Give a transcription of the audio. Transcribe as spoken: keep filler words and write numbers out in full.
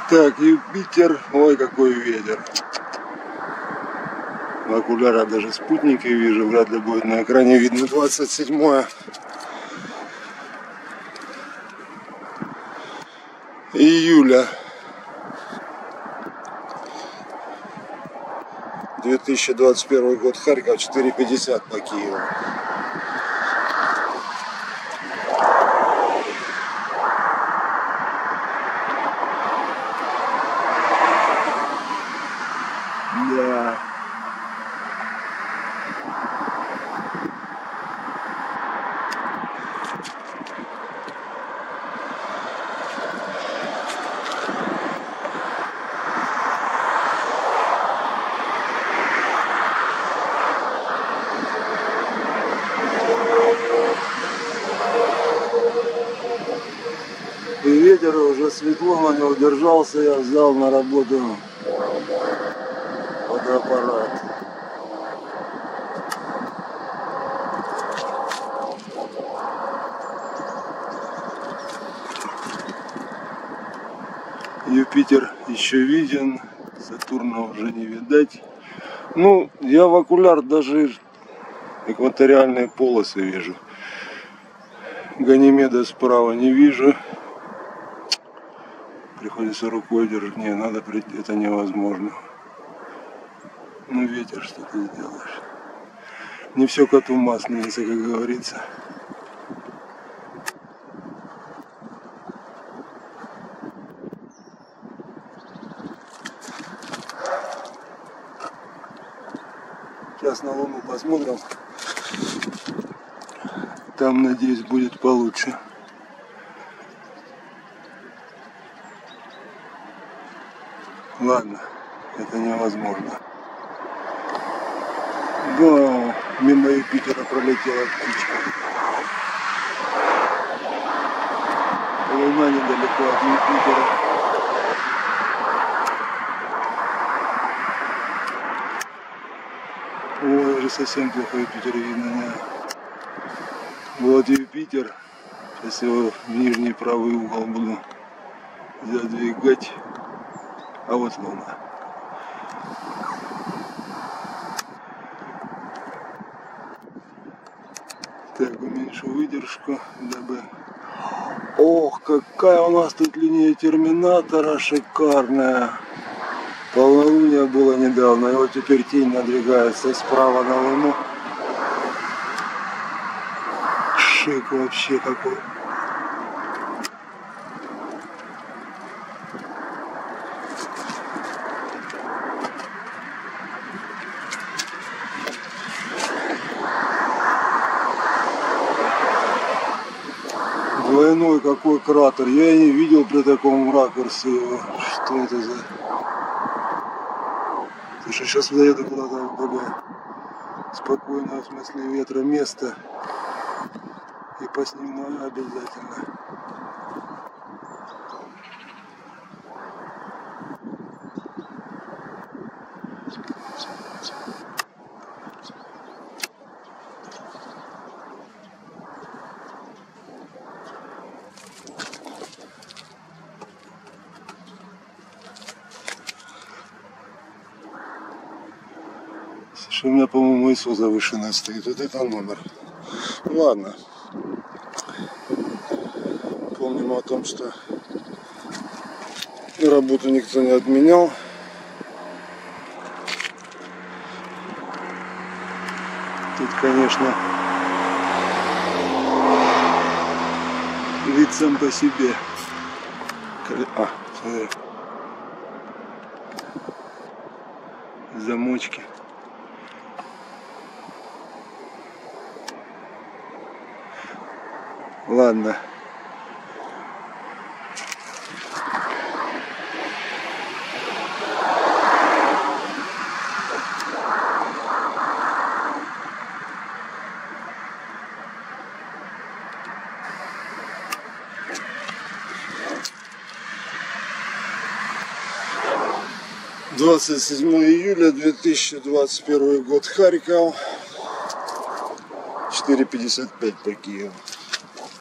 Так, Юпитер. Ой, какой ветер. В окулярах даже спутники вижу. Вряд ли будет на экране видно. двадцать седьмое июля две тысячи двадцать первый год. Харьков, четыре пятьдесят по Киеву. Да. И ветер, уже светло, но не удержался, я взял на работу фотоаппарат. Юпитер еще виден, Сатурна уже не видать. Ну, я в окуляр даже экваториальные полосы вижу. Ганимеда справа не вижу. Приходится рукой держать. Не, надо прийти, это невозможно. Ну, ветер, что ты сделаешь. Не все коту масленица, как говорится. Сейчас на Луну посмотрим. Там, надеюсь, будет получше. Ладно, это невозможно. Да, мимо Юпитера пролетела птичка. Луна недалеко от Юпитера. Ой, уже совсем плохо Юпитер видно. Да. Вот Юпитер. Сейчас его в нижний правый угол буду задвигать. А вот Луна. Так, уменьшу выдержку, дабы... Ох, какая у нас тут линия терминатора шикарная. Полнолуние было недавно, и вот теперь тень надвигается справа на Луну. Шик вообще какой. Двойной какой кратер. Я не видел при таком ракурсе его. Что это за... Слушай, сейчас заеду куда-то в более спокойное, в смысле ветра, место. И поснимаю обязательно. Слушай, у меня, по-моему, ИСО завышенное стоит. Вот это номер. Ладно. Помним о том, что работу никто не отменял. Тут, конечно, вид сам по себе. А, смотри. Замочки. Ладно. двадцать седьмое июля две тысячи двадцать первый год. Харьков. четыре пятьдесят пять по Киеву.